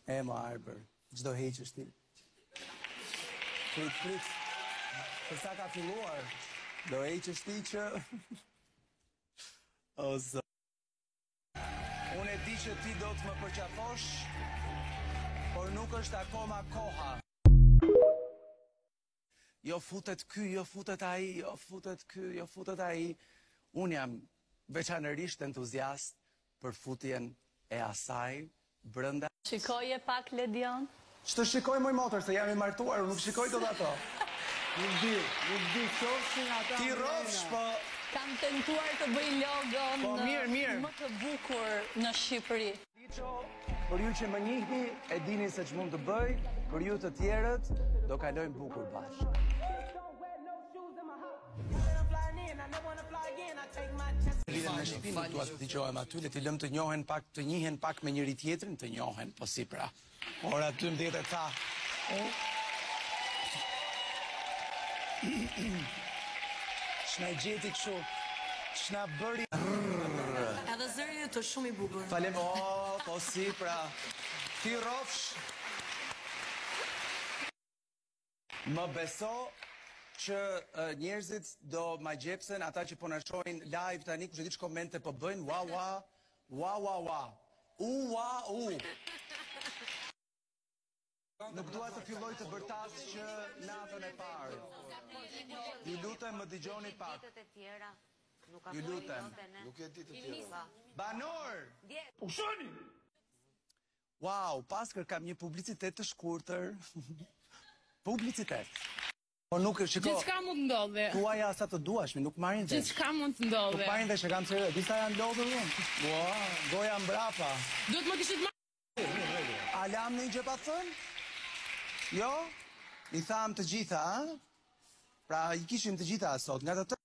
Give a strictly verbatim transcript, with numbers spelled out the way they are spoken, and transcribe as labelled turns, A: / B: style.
A: E ma arbër, çdo heqësh ti. Prit, prit. Se sa ka filluar, do heqësh ti që... O, zë... Unë e di që ti do të më përqafosh, por nuk është akoma koha. Jo futet ky, jo futet ai, jo futet ky, jo futet ai. Unë jam veçanërisht entuziast për futjen e asaj brenda.
B: Shikoje pak Ledion?
A: Ç'të shikoj moj motër, se jam i martuar, unë nuk shikoj dot ato.
C: Nuk di, nuk di, qofshin ata...
A: Ti rrofsh, po...
B: Kam tentuar të bëj logon
A: Po, mirë, mirë.
B: më të bukur në Shqipëri.
A: Lico, për ju që më njihni, e dini se ç'mund të bëj, për ju të tjerët, do kalojmë bukur bashkë. Lidhen me shtëpinë, nuk dua të dëgjohem aty, le t'i lëm të njohen pak, të njihen pak me njëri tjetrin, të njohen, po si pra. Ora aty më dihet e tha. Shna i gjeti kështu, shna bëri...
B: Edhe zëri ju të shumë i bukur.
A: Falem, o, po si, pra, ti rrofsh. Më beso që uh, njerëzit do ma gjepsen, ata që po na shohin live tani, kush e di ç'komente po bëjnë, wa wa, wa wa wa, u wa u. Nuk dua të filloj të bërtas që natën e parë. Ju lutem më dëgjoni pak. Ju lutem.
C: Nuk e di të tjera.
A: Banor! Ushoni! Wow, paskër kam një publicitet të shkurtër. Publicitet. Po nuk, shiko...
D: Gjithçka mund të ndodhe.
A: Tuaja sa të duash, mi nuk marrin vesh.
D: Gjithçka mund të ndodhe.
A: Nuk marrin vesh, e kam seriozisht. Disa janë lodhur unë. Ua, goja mbrapa.
D: Duhet më kishit marrë.
A: Alam në një gjë pa thënë? Jo? I tham të gjitha, a? Pra, i kishim të gjitha sot, nga të të...